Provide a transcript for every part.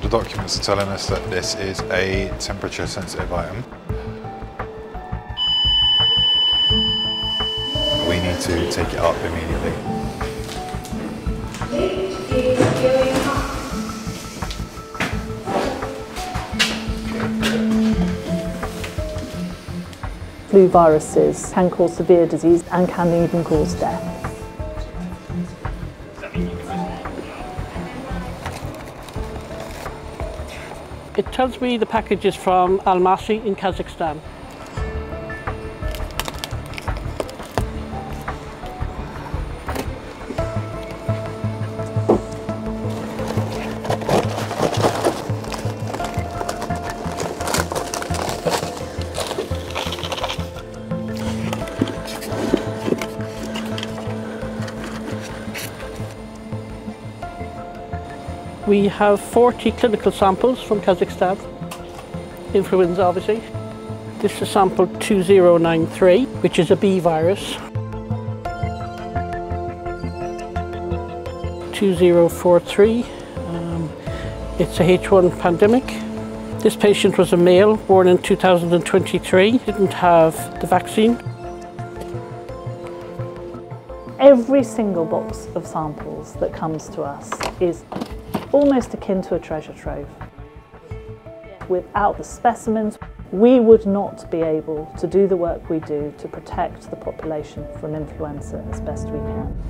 The documents are telling us that this is a temperature sensitive item. We need to take it up immediately. Flu viruses can cause severe disease and can even cause death. It tells me the package is from Almaty in Kazakhstan. We have 40 clinical samples from Kazakhstan, influenza obviously. This is sample 2093, which is a B virus. 2043, it's a H1 pandemic. This patient was a male, born in 2023, didn't have the vaccine. Every single box of samples that comes to us is almost akin to a treasure trove. Without the specimens, we would not be able to do the work we do to protect the population from influenza as best we can.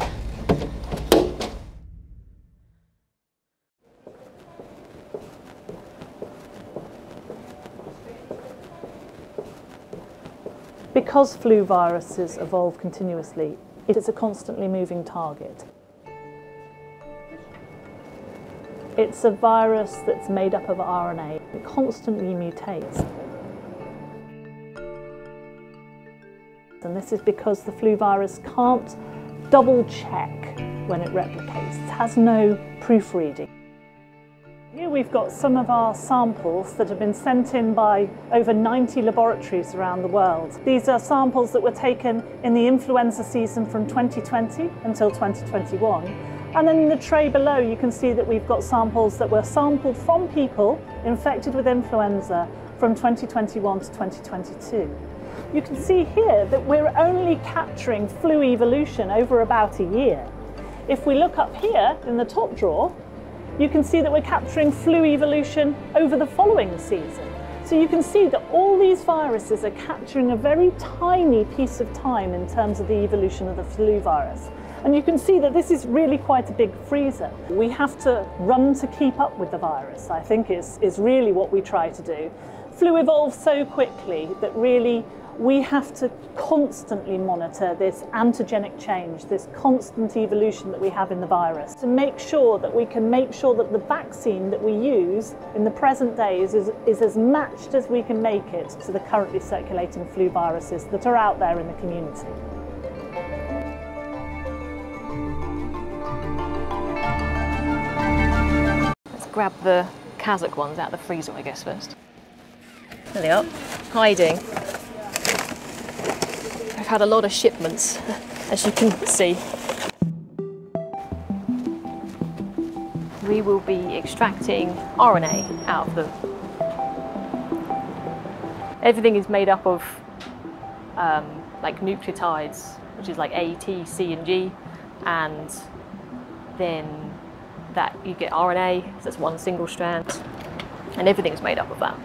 Because flu viruses evolve continuously, it is a constantly moving target. It's a virus that's made up of RNA. It constantly mutates. And this is because the flu virus can't double check when it replicates. It has no proofreading. Here we've got some of our samples that have been sent in by over 90 laboratories around the world. These are samples that were taken in the influenza season from 2020 until 2021. And then in the tray below you can see that we've got samples that were sampled from people infected with influenza from 2021 to 2022. You can see here that we're only capturing flu evolution over about a year. If we look up here in the top drawer, you can see that we're capturing flu evolution over the following season. So you can see that all these viruses are capturing a very tiny piece of time in terms of the evolution of the flu virus. And you can see that this is really quite a big freezer. We have to run to keep up with the virus, I think is really what we try to do. Flu evolves so quickly that really we have to constantly monitor this antigenic change, this constant evolution that we have in the virus, to make sure that we can make sure that the vaccine that we use in the present days is as matched as we can make it to the currently circulating flu viruses that are out there in the community. Grab the Kazakh ones out of the freezer, I guess, first. There they are, hiding. I've had a lot of shipments, as you can see. We will be extracting RNA out of them. Everything is made up of like nucleotides, which is like A, T, C, and G, and then that you get RNA, so that's one single strand, and everything's made up of that.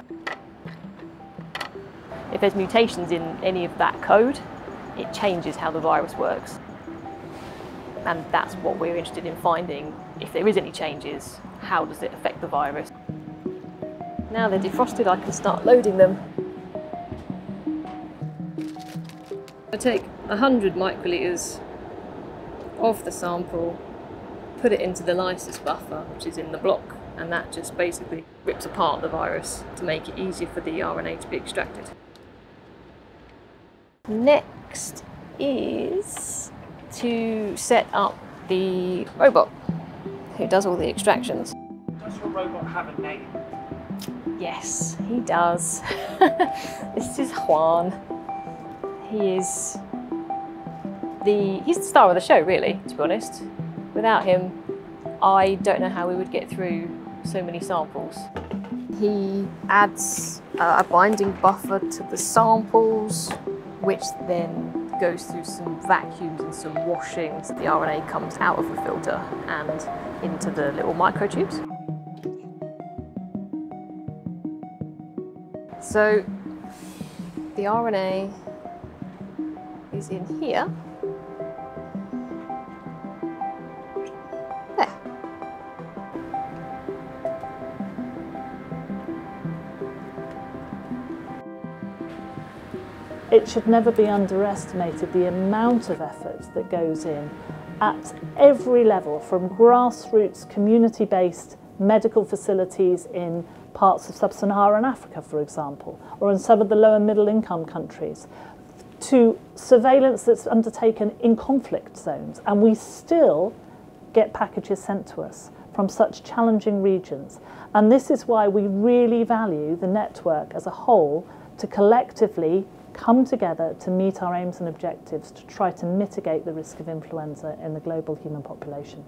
If there's mutations in any of that code, it changes how the virus works. And that's what we're interested in finding. If there is any changes, how does it affect the virus? Now they're defrosted, I can start loading them. I take 100 microliters of the sample, put it into the lysis buffer, which is in the block, and that just basically rips apart the virus to make it easier for the RNA to be extracted. Next is to set up the robot who does all the extractions. Does your robot have a name? Yes, he does. This is Juan. He's the star of the show, really, to be honest. Without him, I don't know how we would get through so many samples. He adds a binding buffer to the samples, which then goes through some vacuums and some washings. The RNA comes out of the filter and into the little microtubes. So the RNA is in here. There. It should never be underestimated the amount of effort that goes in at every level, from grassroots, community-based medical facilities in parts of sub-Saharan Africa, for example, or in some of the lower middle income countries, to surveillance that's undertaken in conflict zones. And we still get packages sent to us from such challenging regions. And this is why we really value the network as a whole to collectively come together to meet our aims and objectives to try to mitigate the risk of influenza in the global human population.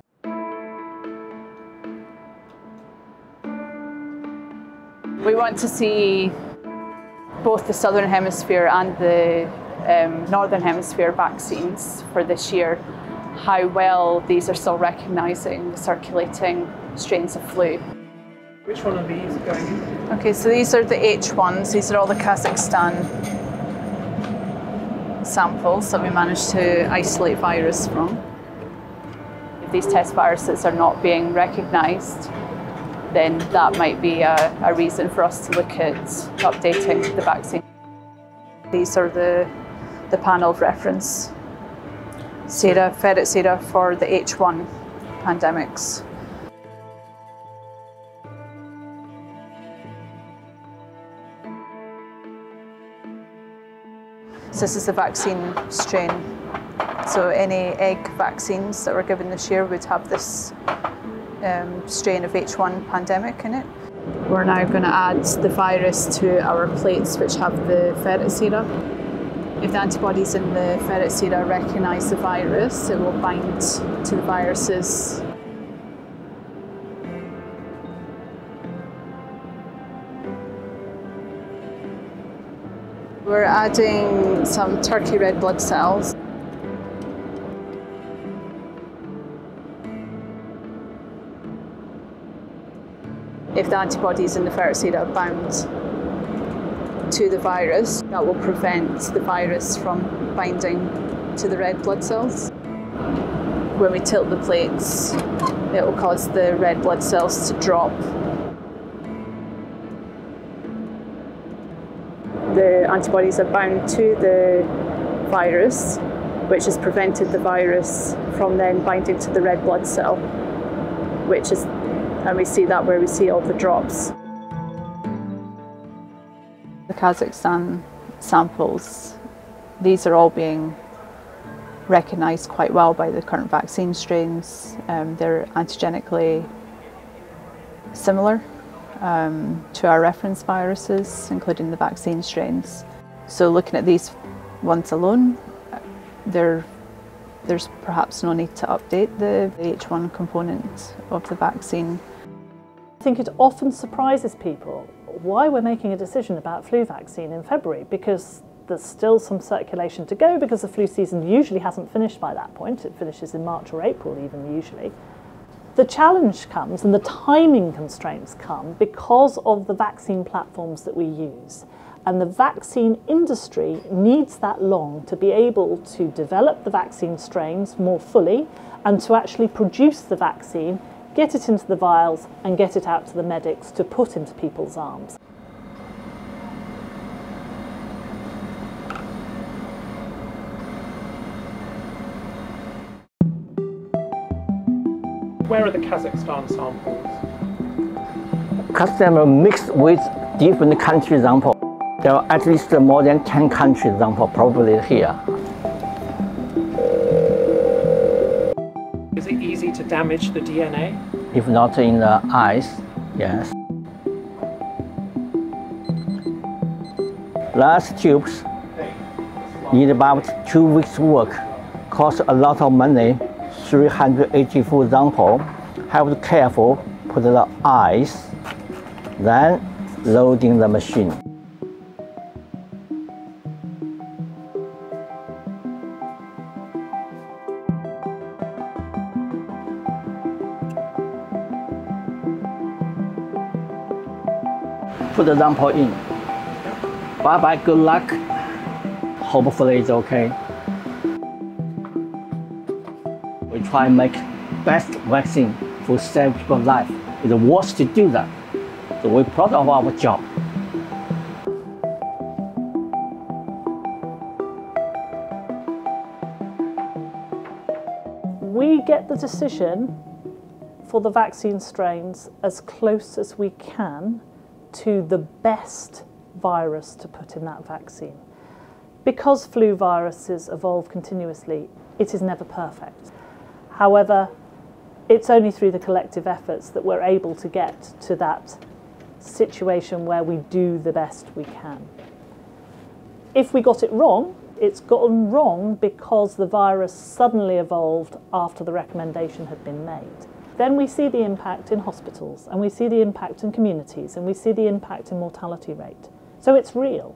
We want to see both the Southern Hemisphere and the Northern Hemisphere vaccines for this year, how well these are still recognising the circulating strains of flu. Which one of these are going in? Okay, so these are the H1s, these are all the Kazakhstan samples that we managed to isolate virus from. If these test viruses are not being recognised, then that might be a reason for us to look at updating the vaccine. These are the panel of reference sera, ferret sera for the H1 pandemics. So this is the vaccine strain. So any egg vaccines that were given this year would have this strain of H1 pandemic in it. We're now going to add the virus to our plates which have the ferret sera. If the antibodies in the ferret sera recognise the virus, it will bind to the viruses. We're adding some turkey red blood cells. If the antibodies in the ferret sera are bound to the virus, that will prevent the virus from binding to the red blood cells. When we tilt the plates, it will cause the red blood cells to drop. The antibodies are bound to the virus, which has prevented the virus from then binding to the red blood cell, which is, and we see that where we see all the drops. The Kazakhstan samples, these are all being recognised quite well by the current vaccine strains. They're antigenically similar to our reference viruses, including the vaccine strains. So looking at these ones alone, there's perhaps no need to update the H1 component of the vaccine. I think it often surprises people why we're making a decision about flu vaccine in February, because there's still some circulation to go, because the flu season usually hasn't finished by that point. It finishes in March or April even usually. The challenge comes and the timing constraints come because of the vaccine platforms that we use. And the vaccine industry needs that long to be able to develop the vaccine strains more fully and to actually produce the vaccine, get it into the vials and get it out to the medics to put into people's arms. Where are the Kazakhstan samples? Customer mixed with different country sample. There are at least more than 10 country sample probably here. Is it easy to damage the DNA? If not in the eyes, yes. Last tubes need about 2 weeks work, cost a lot of money. 384 sample, have to careful put the ice, then loading the machine. Put the sample in. Bye-bye, good luck. Hopefully it's okay. We try and make best vaccine for save people's life. It's worth to do that. So we're proud of our job. We get the decision for the vaccine strains as close as we can to the best virus to put in that vaccine. Because flu viruses evolve continuously, it is never perfect. However, it's only through the collective efforts that we're able to get to that situation where we do the best we can. If we got it wrong, it's gotten wrong because the virus suddenly evolved after the recommendation had been made. Then we see the impact in hospitals, and we see the impact in communities, and we see the impact in mortality rate. So it's real.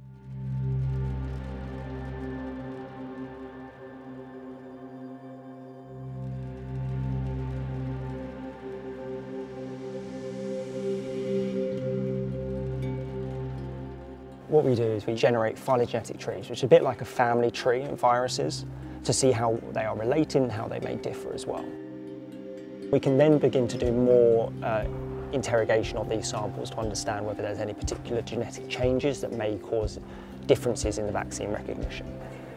What we do is we generate phylogenetic trees, which is a bit like a family tree of viruses, to see how they are related and how they may differ as well. We can then begin to do more interrogation of these samples to understand whether there's any particular genetic changes that may cause differences in the vaccine recognition.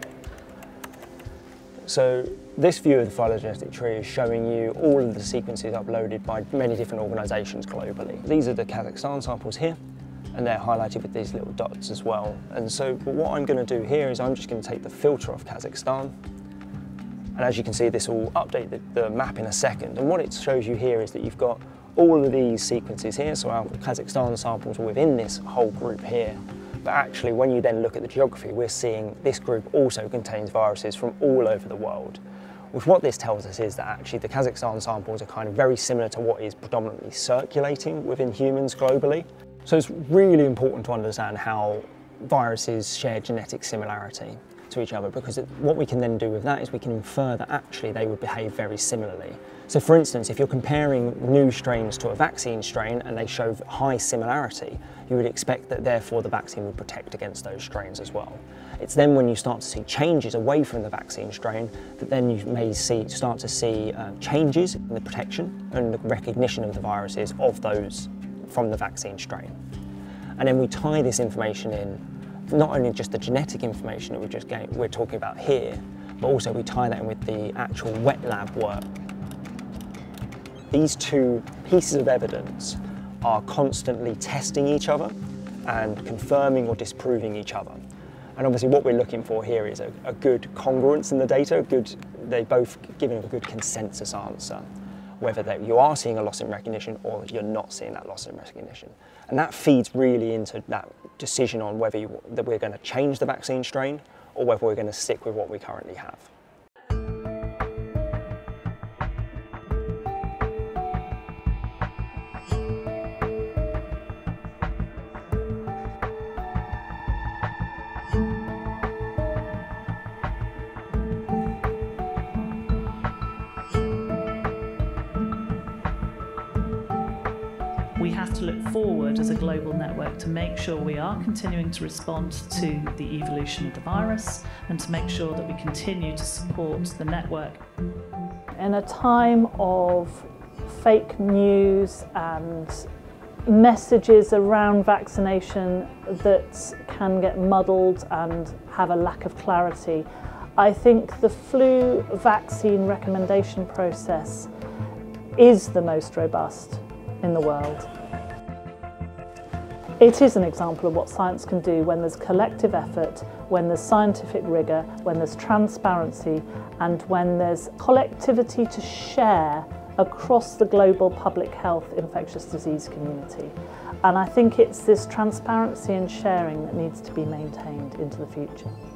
So this view of the phylogenetic tree is showing you all of the sequences uploaded by many different organisations globally. These are the Kazakhstan samples here, and they're highlighted with these little dots as well. And so what I'm going to do here is I'm just going to take the filter off Kazakhstan. And as you can see, this will update the map in a second. And what it shows you here is that you've got all of these sequences here. So our Kazakhstan samples are within this whole group here. But actually, when you then look at the geography, we're seeing this group also contains viruses from all over the world. Which what this tells us is that actually the Kazakhstan samples are kind of very similar to what is predominantly circulating within humans globally. So it's really important to understand how viruses share genetic similarity to each other, because what we can then do with that is we can infer that actually they would behave very similarly. So for instance, if you're comparing new strains to a vaccine strain and they show high similarity, you would expect that therefore the vaccine would protect against those strains as well. It's then when you start to see changes away from the vaccine strain that then you may start to see changes in the protection and the recognition of the viruses of those from the vaccine strain. And then we tie this information in, not only just the genetic information that we're talking about here, but also we tie that in with the actual wet lab work. These two pieces of evidence are constantly testing each other and confirming or disproving each other. And obviously what we're looking for here is a good congruence in the data, they both giving a good consensus answer, whether you are seeing a loss in recognition or you're not seeing that loss in recognition. And that feeds really into that decision on whether that we're going to change the vaccine strain or whether we're going to stick with what we currently have. We have to look forward as a global network to make sure we are continuing to respond to the evolution of the virus and to make sure that we continue to support the network. In a time of fake news and messages around vaccination that can get muddled and have a lack of clarity, I think the flu vaccine recommendation process is the most robust in the world. It is an example of what science can do when there's collective effort, when there's scientific rigour, when there's transparency, and when there's collectivity to share across the global public health infectious disease community. And I think it's this transparency and sharing that needs to be maintained into the future.